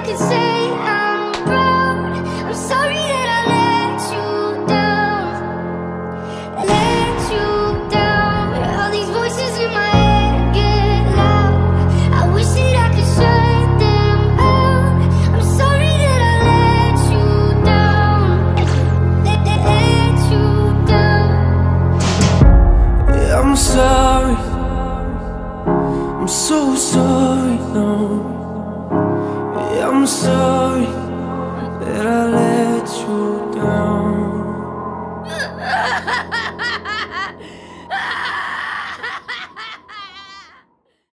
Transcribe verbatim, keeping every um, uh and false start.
could say I'm proud. I'm sorry that I let you down, let you down. All these voices in my head get loud. I wish that I could shut them out. I'm sorry that I let you down, let, let, let you down. Yeah, I'm sorry, I'm so sorry, no. Yeah, I'm sorry that I let you